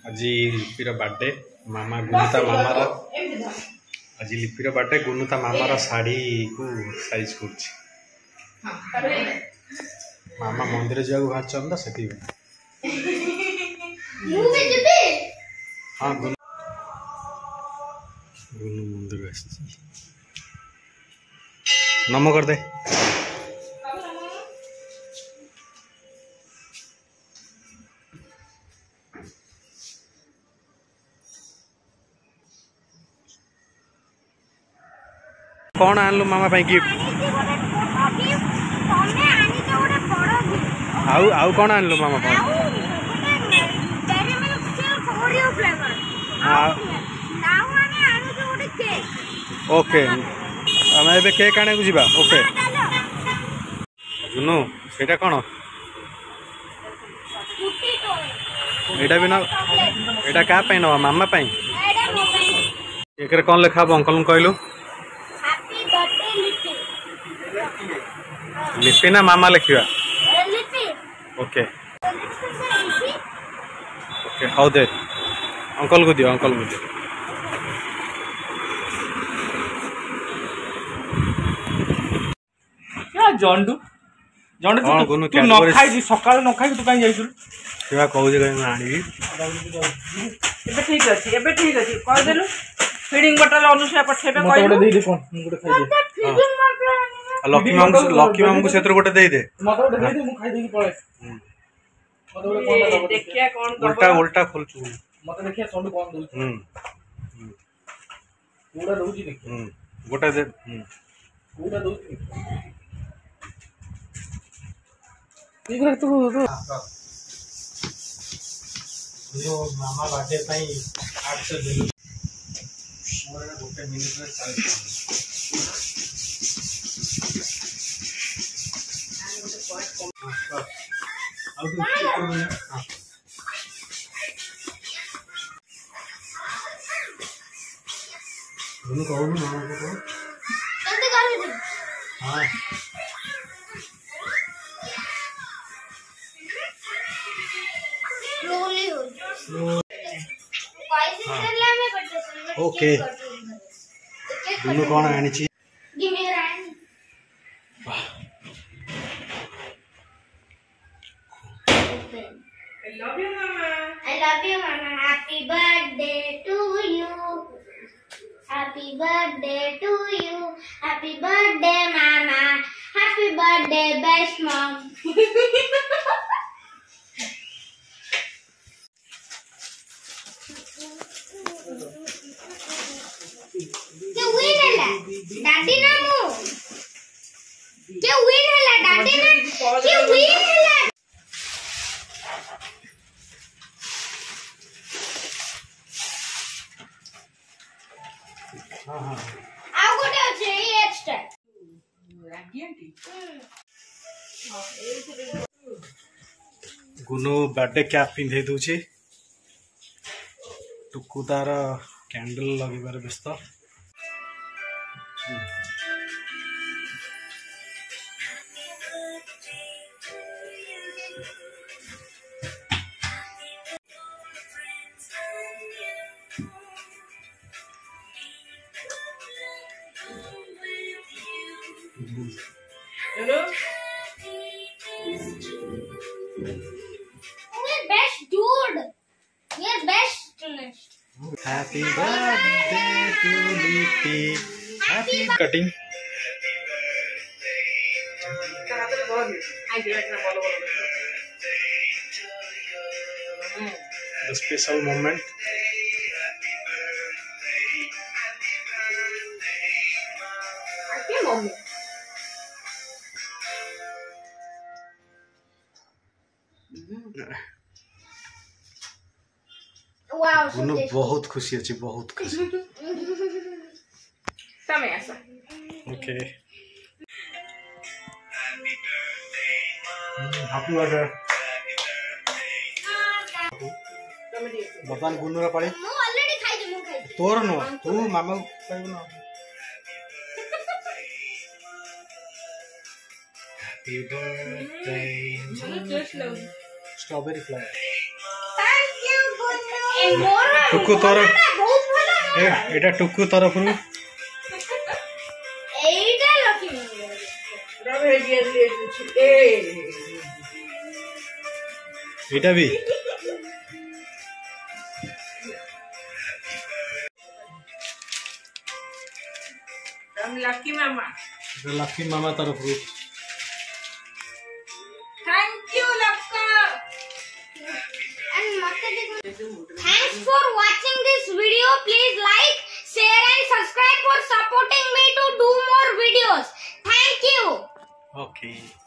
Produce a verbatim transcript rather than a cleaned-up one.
आज लिपिर बर्थडे मामा गुनुता मामार आज लिपिर बर्थडे गुनुता मामार साड़ी को साइज कर मामा मंदिर जाऊ बाहर से हाँ गुनु गुनु मंदिर नमो कर दे कौन आनलु मामा पाई गिफ्ट आउ आउ कौन आनलु मामा पाई ओके आम ए केक आने को जीवा ओके गुनु सेटा कौन एटा भी ना एटा का पाई ना मामा पाई केक रे कौन लिखा अंकल कहलु लिपि ना मामा लिखा ओके ओके हाउ दे अंकल को दियो अंकल को दियो क्या जंडू जंडू तू गुनु तू न खाई दी सकाळ न खाई तू काई जाइछु केवा कहू जे आनी एबे ठीक अछि एबे ठीक अछि कह देलु फीडिंग बटल अनुसार पठेबे कहलु मोटे दे दे कोन गुटे खाई दे फीडिंग बटल लकी मामू लकी मामू को क्षेत्र गोटे दे दे मत गोटे दे दे मु खाई दे की पळे मत गोटे कोन दबो देखिया कोन दबो उल्टा उल्टा खोलचू मत देखिया सोंड कोन दउ हम पूरा दउची देख हम गोटे दे हम पूरा दउची ठीक रे तू यो मामा बर्थडे पई आठ सौ दे मोर गोटे मिनिट रे चालीस हाँ ओके गुनु कौन आनी ची I love you, Mama. I love you, Mama. Happy birthday to you. Happy birthday to you. Happy birthday, Mama. Happy birthday, best mom. क्या win है daddy ना मु क्या win है daddy ना क्या win है हाँ हाँ आउ गोटे अछि ये एक्स्ट्रा गुनु बर्थडे कैप पिंधे दूची टुकु तार कैंडल लगे व्यस्त Hello? We're best dude. We're best. Happy birthday to Lipi. Happy cutting. The special moment. Happy moment. Wow. गुनु बहुत खुशी अच्छी बहुत खुशी समय ऐसा ओके हैप्पी बर्थडे बर्तमान गुनु रा पाली मु ऑलरेडी खाई दे मु खाई तोर नो तू मामा खाइबो ना happy birthday strawberry flavour Thank you, Gunu. टुकु तोर एटा टुकु तरफ रु एटा लक्ष्मी रवे दिए दिए ए एटा भी हम लकी मामा लकी मामा तरफ रु थैंक यू लक्का and thanks for watching this video. Please like, share and subscribe for supporting me to do more videos. Thank you. okay